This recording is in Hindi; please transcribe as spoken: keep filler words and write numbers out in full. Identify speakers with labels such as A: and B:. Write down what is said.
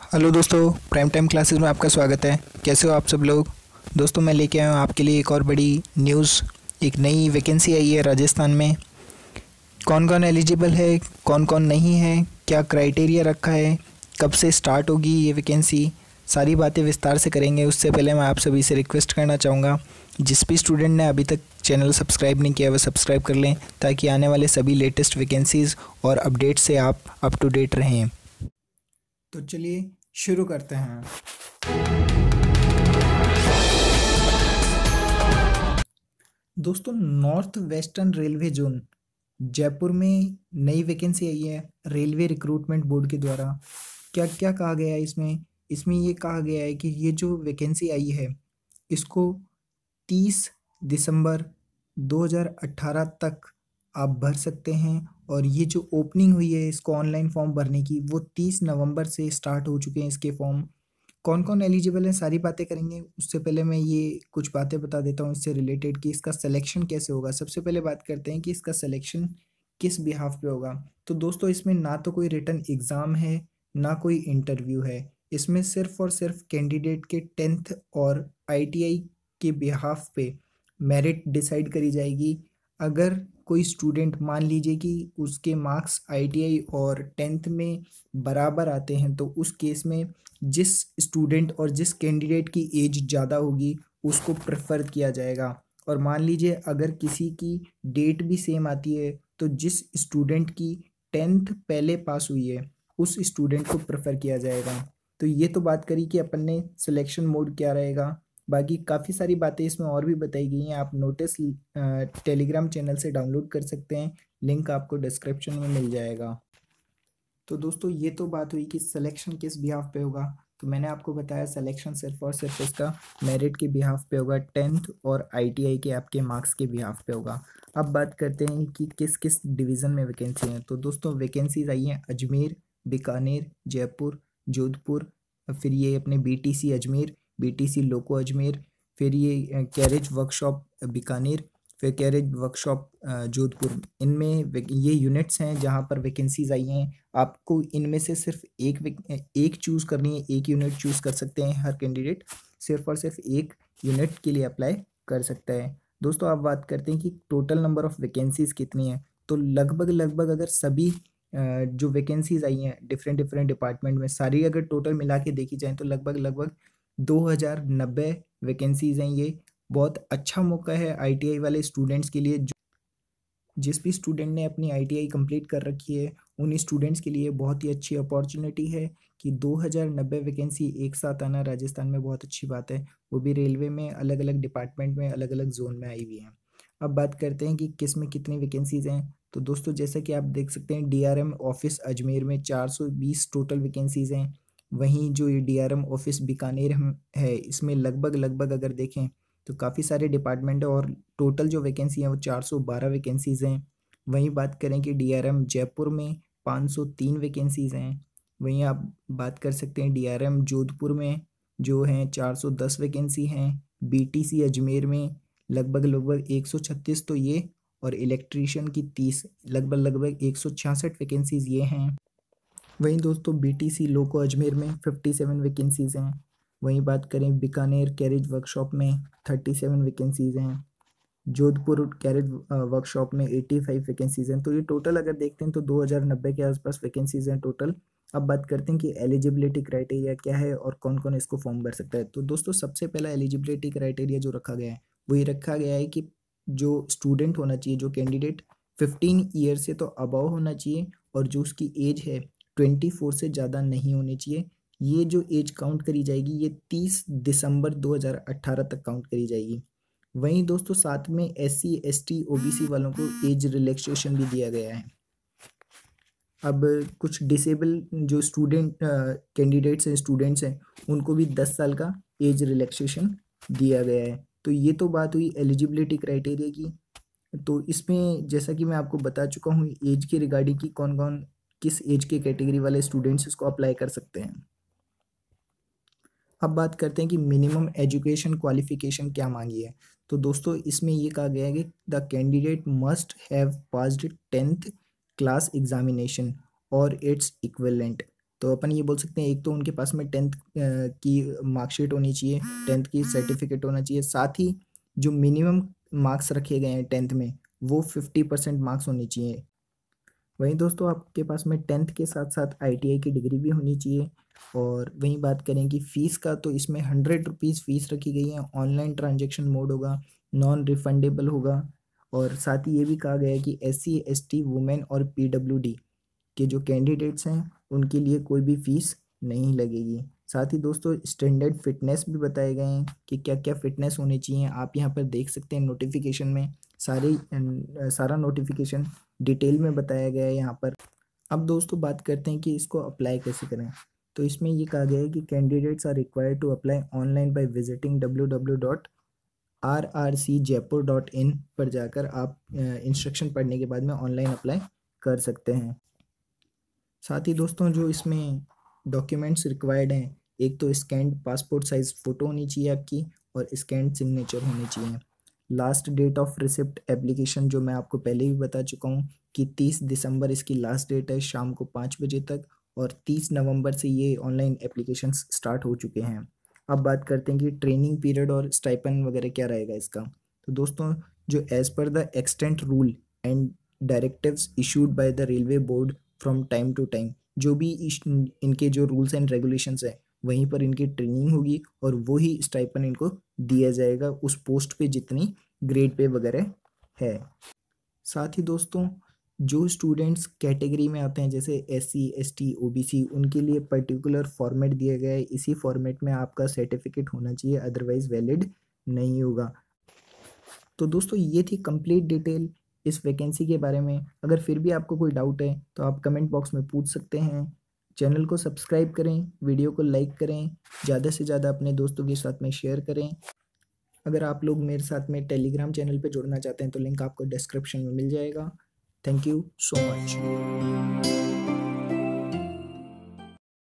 A: हेलो दोस्तों, प्राइम टाइम क्लासेस में आपका स्वागत है। कैसे हो आप सब लोग। दोस्तों मैं लेके आया हूँ आपके लिए एक और बड़ी न्यूज़। एक नई वैकेंसी आई है राजस्थान में। कौन कौन एलिजिबल है, कौन कौन नहीं है, क्या क्राइटेरिया रखा है, कब से स्टार्ट होगी ये वैकेंसी, सारी बातें विस्तार से करेंगे। उससे पहले मैं आप सभी से रिक्वेस्ट करना चाहूँगा, जिस भी स्टूडेंट ने अभी तक चैनल सब्सक्राइब नहीं किया वह सब्सक्राइब कर लें, ताकि आने वाले सभी लेटेस्ट वैकेंसीज़ और अपडेट से आप अप टू डेट रहें। तो चलिए शुरू करते हैं। दोस्तों, north western railway zone Jaipur में नई वैकेंसी आई है रेलवे रिक्रूटमेंट बोर्ड के द्वारा। क्या क्या कहा गया है इसमें इसमें ये कहा गया है कि ये जो वैकेंसी आई है इसको तीस दिसंबर दो हज़ार अठारह तक आप भर सकते हैं, और ये जो ओपनिंग हुई है इसको ऑनलाइन फॉर्म भरने की वो तीस नवंबर से स्टार्ट हो चुके हैं इसके फॉर्म। कौन कौन एलिजिबल है सारी बातें करेंगे। उससे पहले मैं ये कुछ बातें बता देता हूँ इससे रिलेटेड कि इसका सिलेक्शन कैसे होगा। सबसे पहले बात करते हैं कि इसका सिलेक्शन किस बिहाफ पे होगा। तो दोस्तों, इसमें ना तो कोई रिटन एग्ज़ाम है, ना कोई इंटरव्यू है। इसमें सिर्फ और सिर्फ कैंडिडेट के टेंथ और आईटीआई के बिहाफ पे मेरिट डिसाइड करी जाएगी। अगर कोई स्टूडेंट मान लीजिए कि उसके मार्क्स आईटीआई और टेंथ में बराबर आते हैं, तो उस केस में जिस स्टूडेंट और जिस कैंडिडेट की एज ज़्यादा होगी उसको प्रेफर किया जाएगा। और मान लीजिए अगर किसी की डेट भी सेम आती है, तो जिस स्टूडेंट की टेंथ पहले पास हुई है उस स्टूडेंट को प्रेफर किया जाएगा। तो ये तो बात करी कि अपन ने सिलेक्शन मोड क्या रहेगा। बाकी काफ़ी सारी बातें इसमें और भी बताई गई हैं। आप नोटिस टेलीग्राम चैनल से डाउनलोड कर सकते हैं, लिंक आपको डिस्क्रिप्शन में मिल जाएगा। तो दोस्तों, ये तो बात हुई कि सिलेक्शन किस बिहाफ पे होगा। तो मैंने आपको बताया सिलेक्शन सिर्फ और सिर्फ इसका मेरिट के बिहाफ पे होगा, टेंथ और आईटीआई के आपके मार्क्स के बिहाफ पे होगा। अब बात करते हैं कि किस किस डिवीज़न में वैकेंसी हैं। तो दोस्तों, वैकेंसीज आई हैं अजमेर, बीकानेर, जयपुर, जोधपुर, फिर ये अपने BTC Ajmer, BTC loco Ajmer, फिर ये कैरेज वर्कशॉप बीकानेर, फिर कैरेज वर्कशॉप जोधपुर। इनमें वे- ये यूनिट्स हैं जहाँ पर वैकेंसीज आई हैं। आपको इनमें से सिर्फ एक विक- एक चूज़ करनी है, एक यूनिट चूज़ कर सकते हैं हर कैंडिडेट। सिर्फ और सिर्फ एक यूनिट के लिए अप्लाई कर सकता है। दोस्तों, आप बात करते हैं कि टोटल नंबर ऑफ वैकेंसीज कितनी है। तो लगभग लगभग अगर सभी अ, जो वैकेंसीज आई हैं डिफरेंट डिफरेंट डिपार्टमेंट में, सारी अगर टोटल मिला के देखी जाए तो लगभग लगभग दो हज़ार नब्बे वैकेंसीज हैं। ये बहुत अच्छा मौका है आईटीआई वाले स्टूडेंट्स के लिए। जो जिस भी स्टूडेंट ने अपनी आईटीआई कंप्लीट कर रखी है उन स्टूडेंट्स के लिए बहुत ही अच्छी अपॉर्चुनिटी है कि दो हज़ार नब्बे वैकेंसी एक साथ आना राजस्थान में बहुत अच्छी बात है। वो भी रेलवे में अलग अलग डिपार्टमेंट में अलग अलग जोन में आई हुई हैं। अब बात करते हैं कि किस में कितनी वैकेंसीज हैं। तो दोस्तों, जैसा कि आप देख सकते हैं डीआरएम ऑफिस अजमेर में चार सौ बीस टोटल वैकेंसीज हैं। वहीं जो ये डीआरएम ऑफिस बीकानेर हम- है, इसमें लगभग लगभग अगर देखें तो काफ़ी सारे डिपार्टमेंट है, और टोटल जो वैकेंसी है वो चार सौ बारह वैकेंसीज़ हैं। वहीं बात करें कि डीआरएम जयपुर में पाँच सौ तीन वैकेंसीज़ हैं। वहीं आप बात कर सकते हैं डीआरएम जोधपुर में जो हैं चार सौ दस वैकेंसी हैं। बीटीसी अजमेर में लगभग लगभग एक सौ छत्तीस तो ये, और इलेक्ट्रीशियन की तीस, लगभग लगभग एक सौ छियासठ वैकेंसीज़ ये हैं। वहीं दोस्तों, बीटीसी लोको अजमेर में सत्तावन वैकेंसीज़ हैं। वहीं बात करें बीकानेर कैरेज वर्कशॉप में सैंतीस वैकेंसीज़ हैं। जोधपुर कैरेज वर्कशॉप में पचासी वैकेंसीज हैं। तो ये टोटल अगर देखते हैं तो दो हज़ार नब्बे के आसपास वैकेंसीज हैं टोटल। अब बात करते हैं कि एलिजिबिलिटी क्राइटेरिया क्या है और कौन कौन इसको फॉर्म भर सकता है। तो दोस्तों, सबसे पहला एलिजिबिलिटी क्राइटेरिया जो रखा गया है वो ये रखा गया है कि जो स्टूडेंट होना चाहिए, जो कैंडिडेट फिफ्टीन ईयर से तो अबव होना चाहिए, और जो उसकी एज है ट्वेंटी फोर से ज़्यादा नहीं होनी चाहिए। ये जो एज काउंट करी जाएगी ये तीस दिसंबर दो हज़ार अट्ठारह तक काउंट करी जाएगी। वहीं दोस्तों, साथ में S C S T O B C वालों को एज रिलैक्सेशन भी दिया गया है। अब कुछ डिसेबल जो स्टूडेंट कैंडिडेट्स हैं, स्टूडेंट्स हैं, उनको भी दस साल का एज रिलैक्सेशन दिया गया है। तो ये तो बात हुई एलिजिबिलिटी क्राइटेरिया की। तो इसमें जैसा कि मैं आपको बता चुका हूँ एज के रिगार्डिंग कि कौन कौन किस एज के कैटेगरी वाले स्टूडेंट्स इसको अप्लाई कर सकते हैं। अब बात करते हैं कि मिनिमम एजुकेशन क्वालिफिकेशन क्या मांगी है। तो दोस्तों, इसमें ये कहा गया है कि the candidate must have passed tenth class examination और इट्स इक्विवेलेंट। तो अपन ये बोल सकते हैं, एक तो उनके पास में टेंथ की मार्कशीट होनी चाहिए, टेंथ की सर्टिफिकेट होना चाहिए, साथ ही जो मिनिमम मार्क्स रखे गए हैं टेंथ में वो फिफ्टी परसेंट मार्क्स होने चाहिए। वहीं दोस्तों आपके पास में टेंथ के साथ साथ आईटीआई की डिग्री भी होनी चाहिए। और वहीं बात करें कि फ़ीस का, तो इसमें हंड्रेड रुपीज़ फ़ीस रखी गई है, ऑनलाइन ट्रांजेक्शन मोड होगा, नॉन रिफंडेबल होगा। और साथ ही ये भी कहा गया है कि S C S T women और पीडब्ल्यूडी के जो कैंडिडेट्स हैं उनके लिए कोई भी फीस नहीं लगेगी। साथ ही दोस्तों स्टैंडर्ड फिटनेस भी बताए गए हैं कि क्या क्या फिटनेस होनी चाहिए। आप यहाँ पर देख सकते हैं नोटिफिकेशन में सारे अ, सारा नोटिफिकेशन डिटेल में बताया गया है यहाँ पर। अब दोस्तों बात करते हैं कि इसको अप्लाई कैसे करें। तो इसमें ये कहा गया है कि candidates are required to apply online by visiting W W W dot R R C Jaipur dot in पर जाकर आप इंस्ट्रक्शन पढ़ने के बाद में ऑनलाइन अप्लाई कर सकते हैं। साथ ही दोस्तों जो इसमें डॉक्यूमेंट्स रिक्वायर्ड हैं, एक तो स्कैन्ड पासपोर्ट साइज फ़ोटो होनी चाहिए आपकी और स्कैन्ड सिग्नेचर होनी चाहिए। Last date of receipt application जो मैं आपको पहले भी बता चुका हूँ कि तीस दिसंबर इसकी लास्ट डेट है शाम को पाँच बजे तक, और तीस नवंबर से ये ऑनलाइन एप्लीकेशन स्टार्ट हो चुके हैं। अब बात करते हैं कि ट्रेनिंग पीरियड और स्टाइपेंड वगैरह क्या रहेगा इसका। तो दोस्तों जो as per the extent rule and directives issued by the railway board from time to time, जो भी इनके जो रूल्स एंड रेगुलेशंस हैं वहीं पर इनकी ट्रेनिंग होगी और वही स्टाइपन इनको दिया जाएगा उस पोस्ट पे जितनी ग्रेड पे वगैरह है। साथ ही दोस्तों जो स्टूडेंट्स कैटेगरी में आते हैं जैसे S C S T O B C, उनके लिए पर्टिकुलर फॉर्मेट दिया गया है, इसी फॉर्मेट में आपका सर्टिफिकेट होना चाहिए, अदरवाइज वैलिड नहीं होगा। तो दोस्तों ये थी कंप्लीट डिटेल इस वैकेंसी के बारे में। अगर फिर भी आपको कोई डाउट है तो आप कमेंट बॉक्स में पूछ सकते हैं। चैनल को सब्सक्राइब करें, वीडियो को लाइक करें, ज़्यादा से ज़्यादा अपने दोस्तों के साथ में शेयर करें। अगर आप लोग मेरे साथ में टेलीग्राम चैनल पे जुड़ना चाहते हैं तो लिंक आपको डिस्क्रिप्शन में मिल जाएगा। Thank you so much.